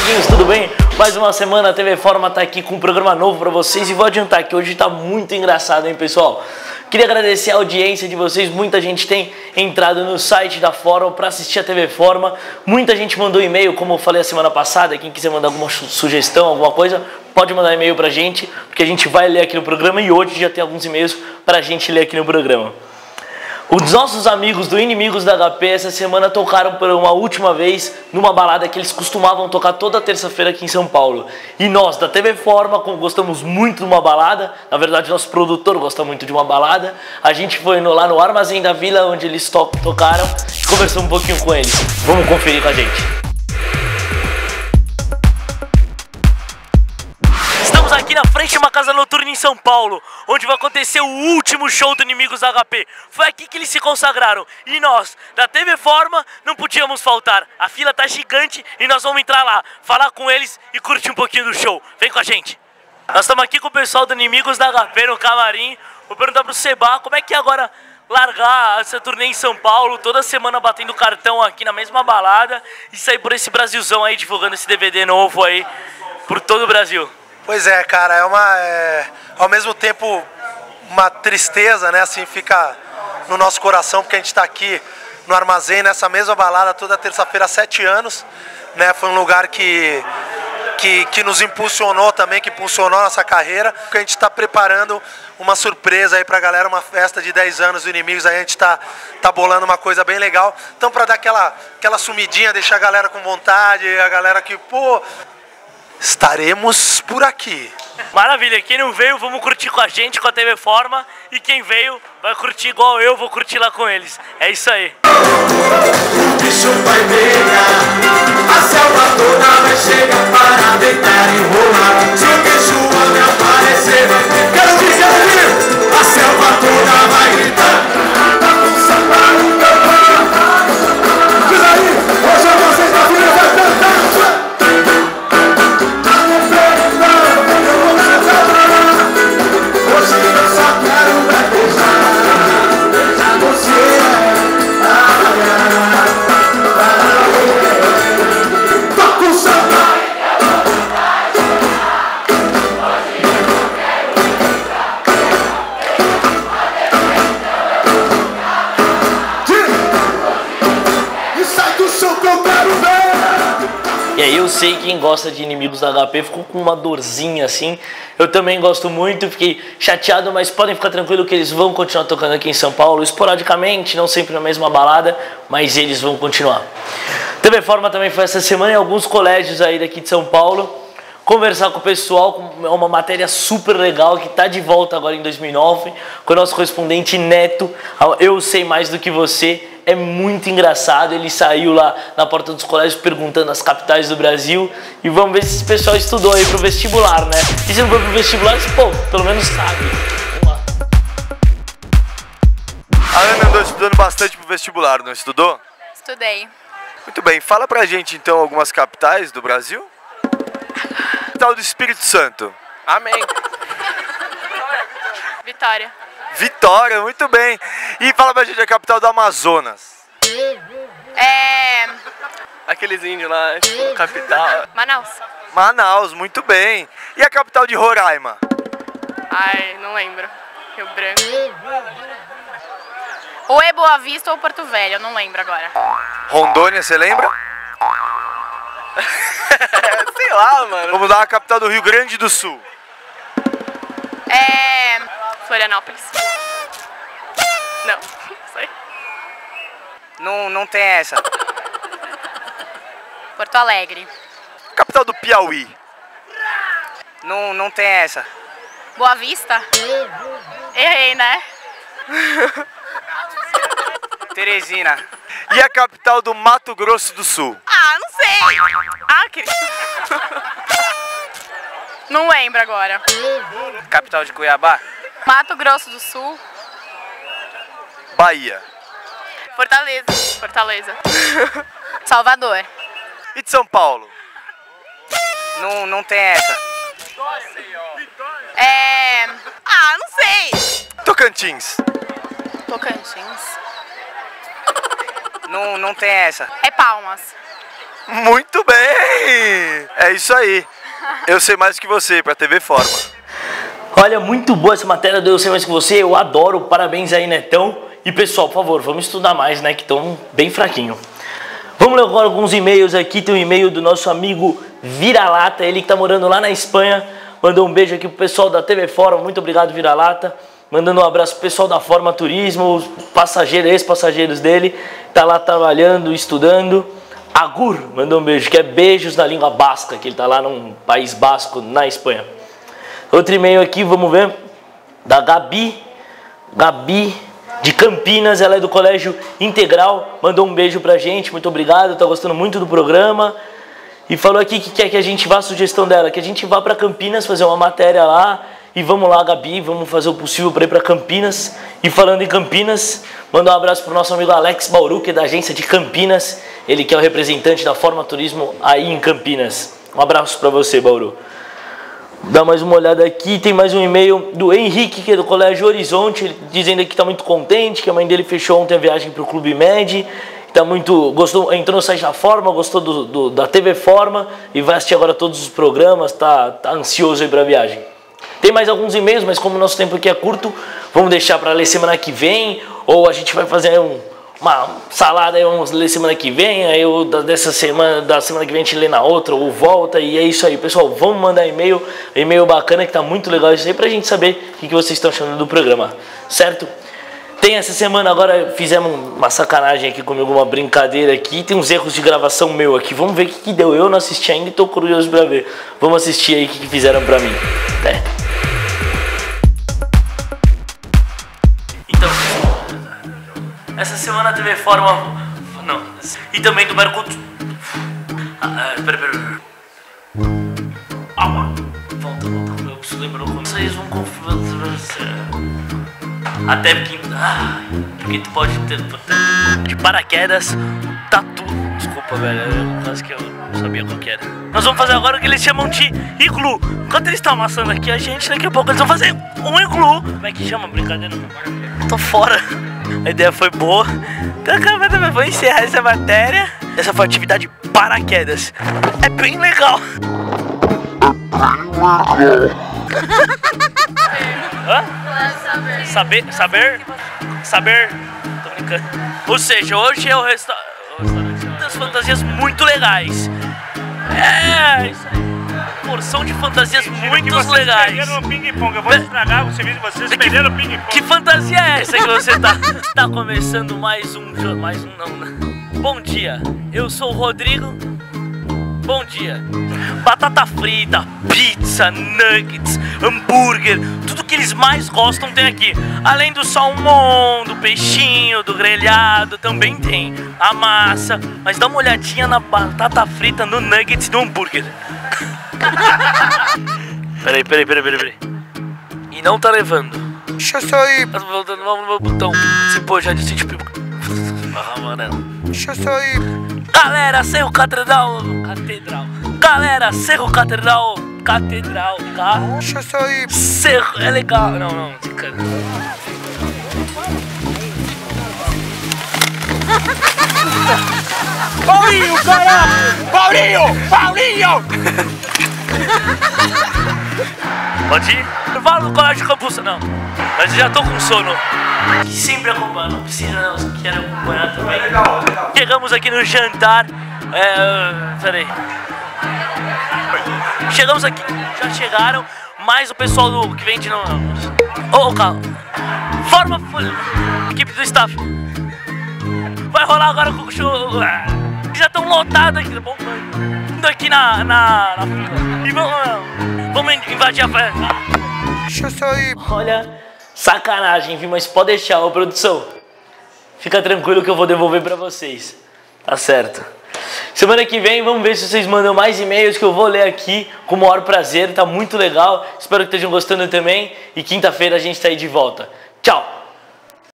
amiguinhos, tudo bem? Mais uma semana a TV Forma tá aqui com um programa novo pra vocês e vou adiantar que hoje tá muito engraçado, hein, pessoal? Queria agradecer a audiência de vocês, muita gente tem entrado no site da Forma pra assistir a TV Forma, muita gente mandou e-mail, como eu falei a semana passada, quem quiser mandar alguma sugestão, alguma coisa, pode mandar e-mail pra gente, porque a gente vai ler aqui no programa e hoje já tem alguns e-mails pra gente ler aqui no programa. Os nossos amigos do Inimigos da HP essa semana tocaram por uma última vez numa balada que eles costumavam tocar toda terça-feira aqui em São Paulo. E nós da TV Forma, como gostamos muito de uma balada, na verdade nosso produtor gosta muito de uma balada, a gente foi lá no Armazém da Vila onde eles tocaram e conversou um pouquinho com eles. Vamos conferir com a gente. Estamos aqui na frente de uma casa noturna em São Paulo, onde vai acontecer o último show do Inimigos da HP. Foi aqui que eles se consagraram e nós, da TV Forma, não podíamos faltar. A fila tá gigante e nós vamos entrar lá, falar com eles e curtir um pouquinho do show. Vem com a gente. Nós estamos aqui com o pessoal do Inimigos da HP no camarim. Vou perguntar pro Seba como é que é agora largar essa turnê em São Paulo, toda semana batendo cartão aqui na mesma balada e sair por esse Brasilzão aí, divulgando esse DVD novo aí por todo o Brasil. Pois é, cara, ao mesmo tempo uma tristeza, né, assim, fica no nosso coração, porque a gente está aqui no Armazém, nessa mesma balada, toda terça-feira há 7 anos, né, foi um lugar que nos impulsionou também, que impulsionou a nossa carreira, porque a gente está preparando uma surpresa aí pra galera, uma festa de 10 anos do Inimigos, aí a gente tá bolando uma coisa bem legal, então pra dar aquela sumidinha, deixar a galera com vontade, a galera que, pô... Estaremos por aqui. Maravilha, quem não veio, vamos curtir com a gente, com a TV Forma. E quem veio, vai curtir igual eu, vou curtir lá com eles. É isso aí. O bicho vai pegar, a selva toda vai chegar para deitar e rolar. Se o bicho me aparecer, quero ver, a selva toda vai gritar. Diz aí, hoje vocês da filha vai cantar. E aí eu sei quem gosta de Inimigos da HP ficou com uma dorzinha assim. Eu também gosto muito, fiquei chateado, mas podem ficar tranquilo que eles vão continuar tocando aqui em São Paulo, esporadicamente, não sempre na mesma balada, mas eles vão continuar. TV Forma também foi essa semana em alguns colégios aí daqui de São Paulo, conversar com o pessoal, é uma matéria super legal que está de volta agora em 2009, com o nosso correspondente Neto, Eu Sei Mais Do Que Você. É muito engraçado, ele saiu lá na porta dos colégios perguntando as capitais do Brasil e vamos ver se esse pessoal estudou aí pro vestibular, né? E se não for pro vestibular, pô, pelo menos sabe. Vamos lá. A Ana andou estudando bastante pro vestibular, não estudou? Estudei. Muito bem, fala pra gente então algumas capitais do Brasil. Capital do Espírito Santo. Amém. Vitória. Vitória, muito bem. E fala pra gente a capital do Amazonas. Aqueles índios lá, capital. Manaus. Manaus, muito bem. E a capital de Roraima? Ai, não lembro. Rio Branco. Ou é Boa Vista ou Porto Velho, eu não lembro agora. Rondônia, você lembra? Sei lá, mano. Vamos dar a capital do Rio Grande do Sul. Florianópolis. Não sei. Não tem essa. Porto Alegre. Capital do Piauí. Não tem essa. Boa Vista? Errei, né? Teresina. E a capital do Mato Grosso do Sul? Ah, não sei. Acre. Não lembro agora. Capital de Cuiabá. Mato Grosso do Sul. Bahia. Fortaleza. Salvador. E de São Paulo? Não tem essa. Não sei. Tocantins. Tocantins. Não tem essa. É Palmas. Muito bem! É isso aí. Eu sei mais que você pra TV Forma. Olha, muito boa essa matéria do Eu Sei Mais Que Você, eu adoro, parabéns aí, Netão. E pessoal, por favor, vamos estudar mais, né, que estão bem fraquinho. Vamos ler agora alguns e-mails aqui, tem um e-mail do nosso amigo Vira-Lata, ele que tá morando lá na Espanha, mandou um beijo aqui pro pessoal da TV Forma, muito obrigado Vira-Lata. Mandando um abraço pro pessoal da Forma Turismo, os passageiros, ex-passageiros dele, tá lá trabalhando, estudando. Agur mandou um beijo, que é beijos na língua basca, que ele tá lá num país basco, na Espanha. Outro e-mail aqui, vamos ver, da Gabi de Campinas, ela é do Colégio Integral, mandou um beijo pra gente, muito obrigado, tá gostando muito do programa. E falou aqui que quer que a gente vá, a sugestão dela, que a gente vá pra Campinas fazer uma matéria lá. E vamos lá, Gabi, vamos fazer o possível para ir para Campinas. E falando em Campinas, manda um abraço para o nosso amigo Alex Bauru, que é da agência de Campinas. Ele que é o representante da Forma Turismo aí em Campinas. Um abraço para você, Bauru. Dá mais uma olhada aqui, tem mais um e-mail do Henrique, que é do Colégio Horizonte, ele dizendo que está muito contente, que a mãe dele fechou ontem a viagem para o Clube Med. Gostou, entrou no site da Forma, gostou da TV Forma e vai assistir agora todos os programas, tá ansioso aí para a viagem. Tem mais alguns e-mails, mas como o nosso tempo aqui é curto, vamos deixar para ler semana que vem, ou a gente vai fazer uma salada, aí vamos ler semana que vem, aí da semana que vem a gente lê na outra, ou volta, e é isso aí, pessoal, vamos mandar e-mail bacana, que tá muito legal isso aí, pra gente saber o que vocês estão achando do programa, certo? Tem essa semana agora, fizemos uma sacanagem aqui comigo, uma brincadeira aqui, tem uns erros de gravação meu aqui, vamos ver o que deu, eu não assisti ainda e tô curioso pra ver, vamos assistir aí o que fizeram pra mim, né? Então, essa semana a TV Forma, não, e também do Mercosul, pera, volta, eu preciso lembrar como vocês vão confirmar. Até porque tu pode ter de paraquedas, tatu. Desculpa, velho, quase que eu não sabia qual que era. Nós vamos fazer agora o que eles chamam de iglu. Enquanto eles estão amassando aqui a gente, daqui a pouco eles vão fazer um iglu. Como é que chama? Brincadeira? Tô fora. A ideia foi boa. Então, vou encerrar essa matéria. Essa foi a atividade paraquedas. É bem legal. Hã? Saber. Tô brincando. Ou seja, hoje é o restaurante das fantasias muito legais. É, isso aí. Porção de fantasias muito legais. Perderam no ping-pong, eu vou estragar o serviço de vocês, perderam no ping-pong. Que fantasia é essa que você tá? Tá começando mais um não. Bom dia, eu sou o Rodrigo. Bom dia. Batata frita, pizza, nuggets, hambúrguer, tudo que eles mais gostam tem aqui. Além do salmão, do peixinho, do grelhado, também tem a massa. Mas dá uma olhadinha na batata frita, no nuggets e no hambúrguer. Peraí. E não tá levando. Deixa eu sair. Tá voltando no meu botão. Se pô, já disse tipo. Deixa eu sair. Galera, Cerro Catedral. Galera, Cerro Catedral. Deixa eu sair. Cerro, é legal. Não, cara. Paulinho, caralho! Paulinho! Pode ir? Eu falo no Colégio Campus, não. Mas eu já tô com sono. Sempre acompanha, não precisa, não. Se quer acompanhar também. Legal. Chegamos aqui no jantar. Peraí. Chegamos aqui, já chegaram. Mais o pessoal que vende no. Calma. Forma. Equipe do staff. Vai rolar agora com o show. Já estão lotados aqui, tá bom? Indo aqui na fila. E vamos invadir a festa. Deixa eu sair. Olha, sacanagem, viu? Mas pode deixar, ô produção. Fica tranquilo que eu vou devolver pra vocês. Tá certo. Semana que vem, vamos ver se vocês mandam mais e-mails que eu vou ler aqui com o maior prazer. Tá muito legal. Espero que estejam gostando também. E quinta-feira a gente tá aí de volta. Tchau!